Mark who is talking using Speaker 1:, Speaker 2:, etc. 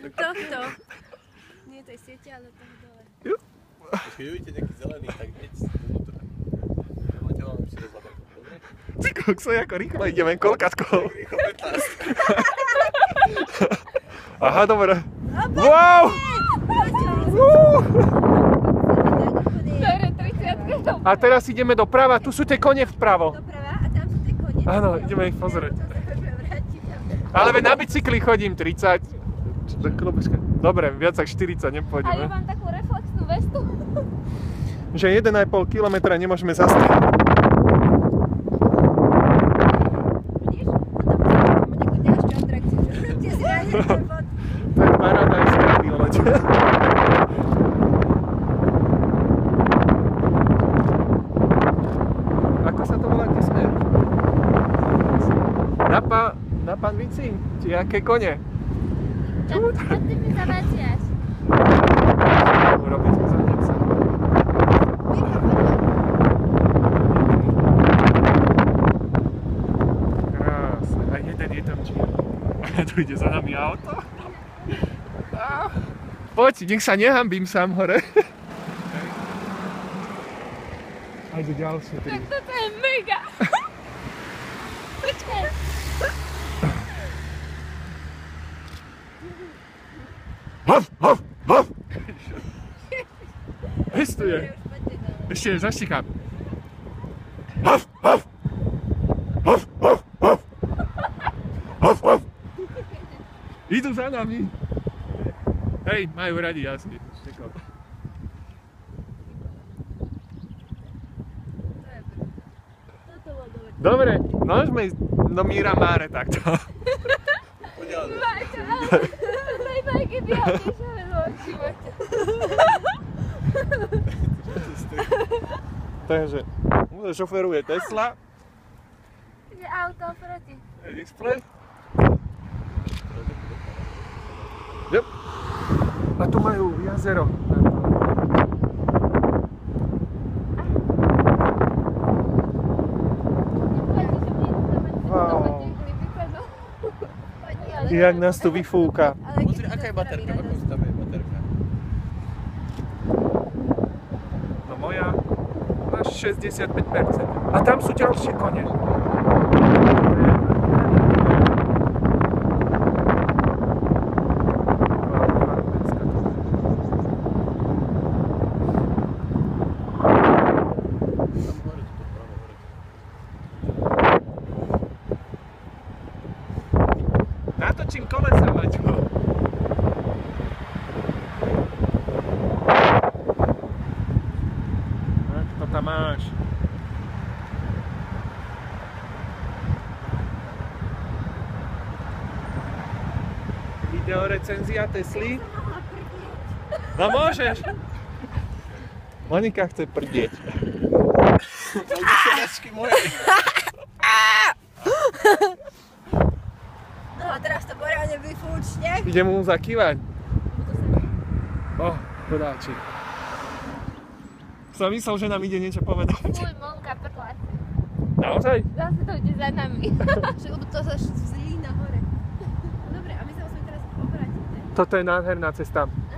Speaker 1: Tohto. Nie tej siete, ale toho dole.
Speaker 2: Keď uvidíte nejaký zelený, tak hneď dovnútra. Máte vám ešte rozhľadať. Dobre?
Speaker 3: Ty kokso, ako rýchlo ideme, koľkátkou.
Speaker 2: Rýchlo 15.
Speaker 3: Aha, dobre. Wow!
Speaker 1: Dobre, 30.
Speaker 3: A teraz ideme doprava, tu sú tie kone vpravo.
Speaker 1: Doprava a tam sú tie kone.
Speaker 3: Áno, ideme ich pozrieť. Ale na bicykli chodím 30. Dobre, viac ako 40
Speaker 1: A ja
Speaker 3: nepôjdeme.
Speaker 1: mám takú reflexnú vestu.
Speaker 3: Že 1,5 kilometra nemôžeme zastaviť.
Speaker 1: Vidíš? Tam máme nejakú ďalšiu atrakciu. Kde si nájdete bod.
Speaker 3: To je paradajská výleť. Ako sa to volá, kde sme? Na Panvici? Či aké kone?
Speaker 1: A ty mi zavádzaš.
Speaker 3: Urobiť zahnem sa. Krásne. A jeden je tam čierny. Tu ide za nami auto. Poď, nech sa nehambím sám hore. Ajde ďalšie tri.
Speaker 1: Tak toto je mega. Počkaj.
Speaker 3: Pestuje. Ešte zaštikám. Idú za nami. Hej, majú radi asi. Dobre, môžeme ísť do Miramare takto.
Speaker 1: To je najgeniálnejšia vec vo živote.
Speaker 3: Takže, šoferuje Tesla.
Speaker 1: Je auto proti.
Speaker 3: Display. Yep. A tu majú jazero. Wow. Jak nás tu vyfúka.
Speaker 2: Pozri, aká je baterka? Ako tam je baterka?
Speaker 3: No moja máš 65%. A tam sú ďalšie kone. Natočím kolesa, Maťko. Tak to tam máš. Videorecenzia Tesly. No môžeš. Monika chce prdieť.
Speaker 2: Vysielačky moje.
Speaker 1: No a teraz to poriadne vyfúčne.
Speaker 3: Idem mu zakývať. Chodáčik. Som myslel, že nám ide niečo povedať.
Speaker 1: Môj Monka prkla.
Speaker 3: Naozaj?
Speaker 1: Zase to ide za nami. Že to sa zlí nahore. Dobre, a my sa musíme teraz obrátiť, ne?
Speaker 3: Toto je nádherná cesta.